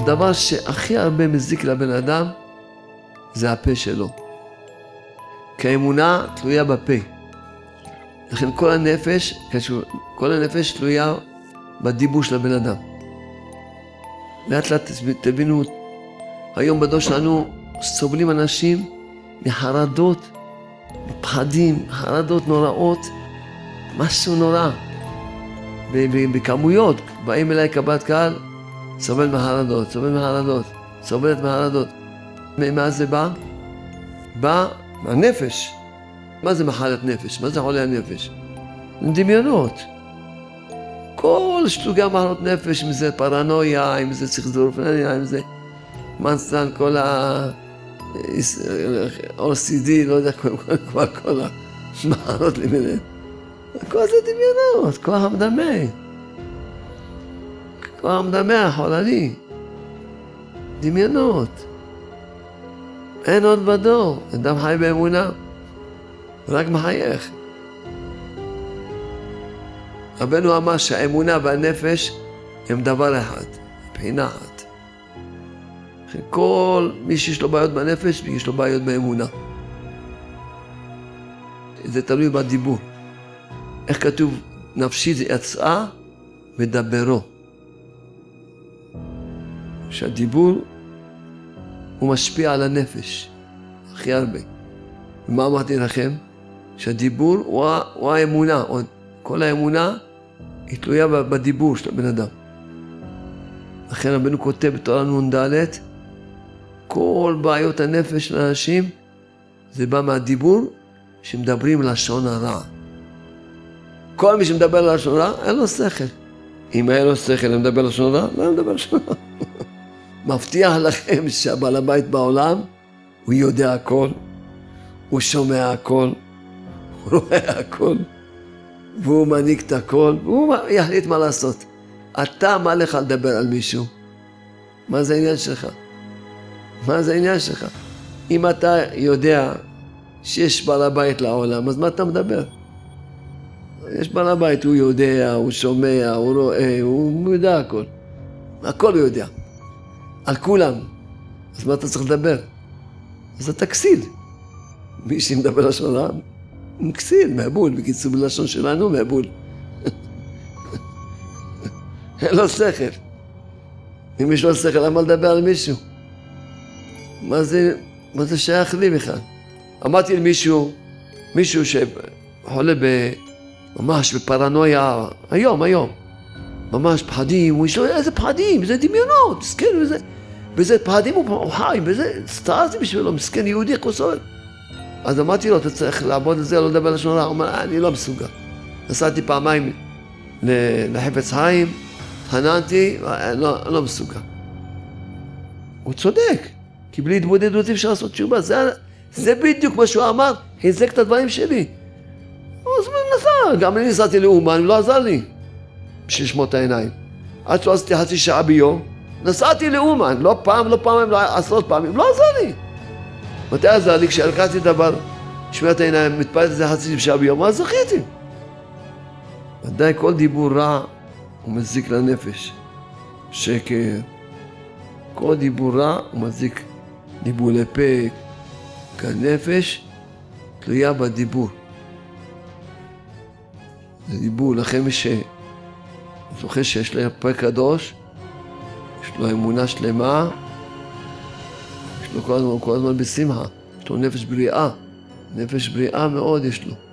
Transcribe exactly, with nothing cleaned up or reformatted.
הדבר שהכי הרבה מזיק לבן אדם זה הפה שלו. כי האמונה תלויה בפה. לכן כל הנפש, כל הנפש תלויה בדיבור של הבן אדם. לאט לאט תבינו, היום בדור שלנו סובלים אנשים מחרדות, מפחדים, חרדות נוראות, משהו נורא. בכמויות, באים אליי קבלת קהל, סובל מחרדות, סובל מחרדות, סובלת מחרדות. מה זה בא? בא מהנפש. מה זה מחלת נפש? מה זה חולי הנפש? דמיונות. כל שטוגי מחלות נפש, אם זה פרנויה, אם זה סכיזופרניה, אם זה מנסטן, כל ה-או סי די, לא יודע, כבר כל המחלות למיניהן. כל זה דמיונות, כוח המדמה. כוח המדמה, החולני. דמיונות. אין עוד בדור, אדם חי באמונה, רק מחייך. רבנו אמר שהאמונה והנפש הם דבר אחד, בחינה אחת. כל מי שיש לו בעיות בנפש, יש לו בעיות באמונה. זה תלוי בדיבור. איך כתוב? נפשי זה יצאה ודברו. שהדיבור הוא משפיע על הנפש, הכי הרבה. ומה אמרתי לכם? שהדיבור הוא, הוא האמונה, כל האמונה היא תלויה בדיבור של הבן אדם. לכן רבנו כותב בתורה נון ד' כל בעיות הנפש של האנשים זה בא מהדיבור שמדברים לשון הרע. כל מי שמדבר לשון רע אין לו שכל. אם היה לו שכל ומדבר לשון רע, לא מדבר לשון רע. מבטיח לכם שהבעל הבית בעולם הוא יודע הכל, הוא שומע הכל, הוא רואה הכל, והוא מנהיג את הכל, והוא יחליט מה לעשות. אתה, מה לך לדבר על מישהו? מה זה העניין שלך? מה זה העניין שלך? אם אתה יודע שיש בעל הבית לעולם, אז מה אתה מדבר? יש בעל הבית, הוא יודע, הוא שומע, הוא רואה, הוא יודע הכל. הכל הוא יודע. על כולם. אז מה אתה צריך לדבר? אז אתה כסיל. מי שמדבר לשון רע, הוא כסיל, מהבול. בקיצור, בלשון שלנו, מהבול. אין לו שכל. אם יש לו שכל, למה לדבר על מישהו? מה זה, מה זה שייך לי בכלל? אמרתי למישהו, מישהו שחולה ב... ממש בפרנויה, היום, היום. ממש פחדים, הוא יש לו איזה פחדים, זה דמיונות, מסכן, וזה, וזה פחדים הוא חי, וזה סטארתי בשבילו, מסכן יהודי כוסוי. אז אמרתי לו, אתה צריך לעבוד את זה, לא לדבר לשון רע, הוא אומר, אני לא מסוגל. נסעתי פעמיים לחפץ חיים, התחננתי, לא, לא מסוגל. הוא צודק, כי בלי התבודדות אפשר לעשות תשובה, זה, זה בדיוק מה שהוא אמר, חיזק את הדברים שלי. אז הוא נסע, גם אני נסעתי לאומן, לא עזר לי. בשביל לשמוע את העיניים. עד שלא עשיתי חצי שעה ביום, נסעתי לאומן, לא פעם, לא פעמים, לא עשרות פעמים, לא עזר לי. מתי עזר לי? כשהלכתי דבר, לשמוע את העיניים, מתפלט את זה חצי שעה ביום, אז זכיתי. ודאי כל דיבור רע הוא מזיק לנפש. שקר. כל דיבור רע הוא מזיק דיבור לפה, כי הנפש תלויה בדיבור. זה דיבור, לכם מי ש... זוכר שיש לו פה קדוש, יש לו אמונה שלמה, יש לו כל הזמן, כל הזמן בשמחה, יש לו נפש בריאה, נפש בריאה מאוד יש לו.